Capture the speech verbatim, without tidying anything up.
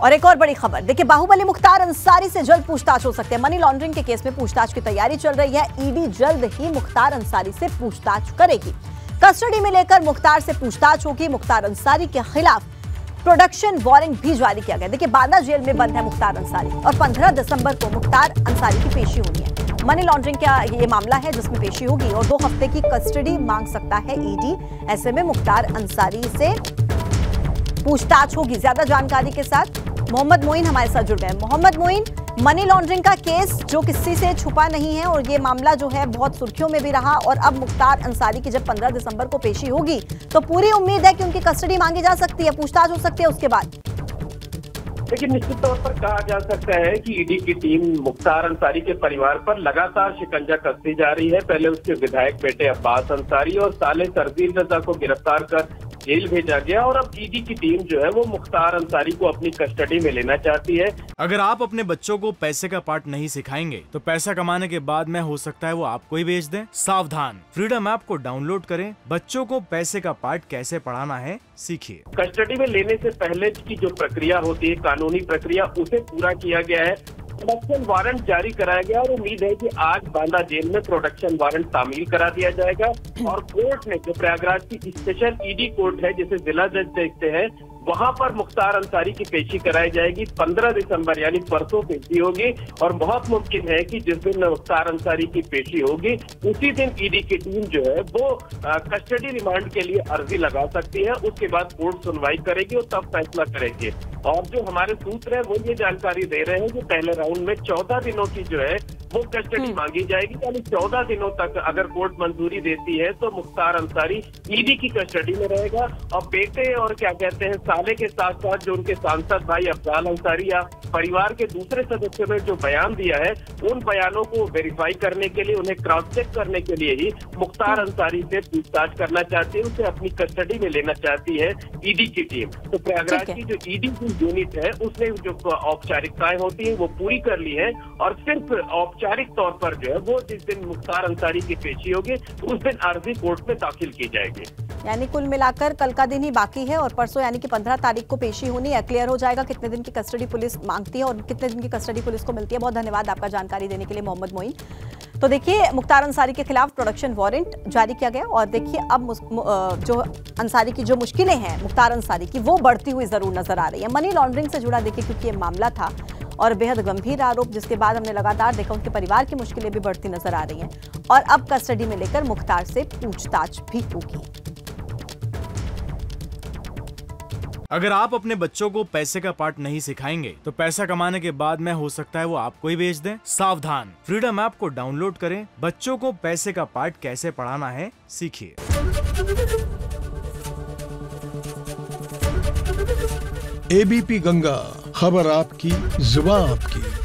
और एक और बड़ी खबर देखिए, बाहुबली मुख्तार अंसारी से जल्द पूछताछ हो सकती है। मनी लॉन्ड्रिंग के केस में पूछताछ की तैयारी चल रही है। ईडी जल्द ही मुख्तार अंसारी से पूछताछ करेगी। कस्टडी में लेकर मुख्तार से पूछताछ होगी। मुख्तार अंसारी के खिलाफ प्रोडक्शन वारंट भी जारी किया गया। देखिए, बांदा जेल में बंद है मुख्तार अंसारी और पंद्रह दिसंबर को मुख्तार अंसारी की पेशी होनी है। मनी लॉन्ड्रिंग का ये मामला है जिसमें पेशी होगी और दो हफ्ते की कस्टडी मांग सकता है ईडी। ऐसे में मुख्तार अंसारी से पूछताछ होगी। ज्यादा जानकारी के साथ मोहम्मद मोइन हमारे साथ जुड़ गए। मोहम्मद मोइन, मनी लॉन्ड्रिंग का केस जो किसी से छुपा नहीं है और ये मामला जो है बहुत सुर्खियों में भी रहा, और अब मुख्तार अंसारी की जब पंद्रह दिसंबर को पेशी होगी तो पूरी उम्मीद है कि उनकी कस्टडी मांगी जा सकती है, पूछताछ हो सकती है उसके बाद। लेकिन निश्चित तौर पर कहा जा सकता है कि ईडी की टीम मुख्तार अंसारी के परिवार पर लगातार शिकंजा कसती जा रही है। पहले उसके विधायक बेटे अब्बास अंसारी और साले सरजील रजा को गिरफ्तार कर जेल भेजा गया और अब ईडी की टीम जो है वो मुख्तार अंसारी को अपनी कस्टडी में लेना चाहती है। अगर आप अपने बच्चों को पैसे का पार्ट नहीं सिखाएंगे तो पैसा कमाने के बाद में हो सकता है वो आपको ही बेच दें। सावधान, फ्रीडम ऐप को डाउनलोड करें। बच्चों को पैसे का पार्ट कैसे पढ़ाना है सीखिए। कस्टडी में लेने से पहले की जो प्रक्रिया होती है, कानूनी प्रक्रिया, उसे पूरा किया गया है। प्रोडक्शन वारंट जारी कराया गया और उम्मीद है कि आज बांदा जेल में प्रोडक्शन वारंट तामील करा दिया जाएगा और कोर्ट ने, जो प्रयागराज की स्पेशल ईडी कोर्ट है जिसे जिला जज देखते हैं, वहां पर मुख्तार अंसारी की पेशी कराई जाएगी। पंद्रह दिसंबर यानी परसों पेशी होगी और बहुत मुमकिन है कि जिस दिन मुख्तार अंसारी की पेशी होगी उसी दिन ईडी की टीम जो है वो कस्टडी रिमांड के लिए अर्जी लगा सकती है। उसके बाद कोर्ट सुनवाई करेगी और तब फैसला करेगी। और जो हमारे सूत्र है वो ये जानकारी दे रहे हैं कि पहले राउंड में चौदह दिनों की जो है वो कस्टडी मांगी जाएगी, यानी चौदह दिनों तक अगर कोर्ट मंजूरी देती है तो मुख्तार अंसारी ईडी की कस्टडी में रहेगा और बेटे और क्या कहते हैं साले के साथ साथ जो उनके सांसद भाई अफजाल अंसारी या परिवार के दूसरे सदस्यों ने जो बयान दिया है उन बयानों को वेरीफाई करने के लिए, उन्हें क्रॉस चेक करने के लिए ही मुख्तार अंसारी से पूछताछ करना चाहती है, उसे अपनी कस्टडी में लेना चाहती है ईडी की टीम। तो प्रयागराज की जो ईडी की यूनिट है उसने जो औपचारिकताएं होती है वो पूरी कर ली है और सिर्फ औपचारिक तौर पर जो है वो जिस दिन मुख्तार अंसारी की पेशी होगी उस दिन अर्जी कोर्ट में दाखिल की जाएगी। यानी कुल मिलाकर कल का दिन ही बाकी है और परसों यानी कि पंद्रह तारीख को पेशी होनी है। क्लियर हो जाएगा कितने दिन की कस्टडी पुलिस मांगती है और कितने दिन की कस्टडी पुलिस को मिलती है। बहुत धन्यवाद आपका जानकारी देने के लिए मोहम्मद मोइन। तो देखिए, मुख्तार अंसारी के खिलाफ प्रोडक्शन वारंट जारी किया गया और देखिए अब जो अंसारी की जो मुश्किलें हैं मुख्तार अंसारी की वो बढ़ती हुई जरूर नजर आ रही है। मनी लॉन्ड्रिंग से जुड़ा देखिए क्योंकि ये मामला था और बेहद गंभीर आरोप, जिसके बाद हमने लगातार देखा उनके परिवार की मुश्किलें भी बढ़ती नजर आ रही हैं और अब कस्टडी में लेकर मुख्तार से पूछताछ भी होगी। अगर आप अपने बच्चों को पैसे का पार्ट नहीं सिखाएंगे तो पैसा कमाने के बाद में हो सकता है वो आपको ही बेच दें। सावधान, फ्रीडम ऐप को डाउनलोड करें। बच्चों को पैसे का पार्ट कैसे पढ़ाना है सीखिए। एबीपी गंगा, खबर आपकी, जुबान आपकी।